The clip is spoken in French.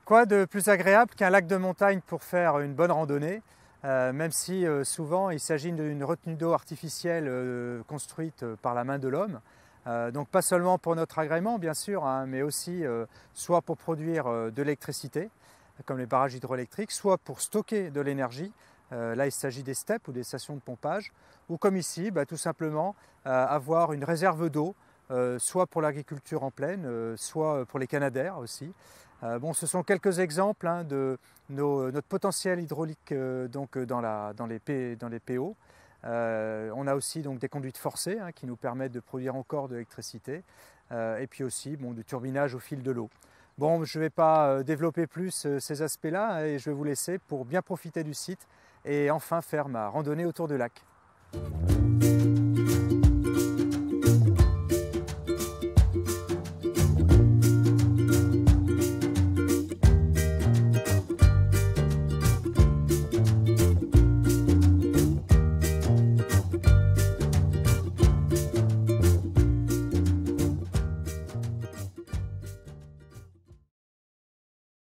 Quoi de plus agréable qu'un lac de montagne pour faire une bonne randonnée, même si souvent il s'agit d'une retenue d'eau artificielle construite par la main de l'homme. Donc pas seulement pour notre agrément bien sûr, hein, mais aussi soit pour produire de l'électricité, comme les barrages hydroélectriques, soit pour stocker de l'énergie. Là il s'agit des steppes ou des stations de pompage, ou comme ici, tout simplement avoir une réserve d'eau, soit pour l'agriculture en plaine, soit pour les canadaires aussi. Bon, ce sont quelques exemples hein, de notre potentiel hydraulique dans les PO. On a aussi donc, des conduites forcées hein, qui nous permettent de produire encore de l'électricité et puis aussi du turbinage au fil de l'eau. Bon, je ne vais pas développer plus ces aspects-là et je vais vous laisser pour bien profiter du site et enfin faire ma randonnée autour du lac.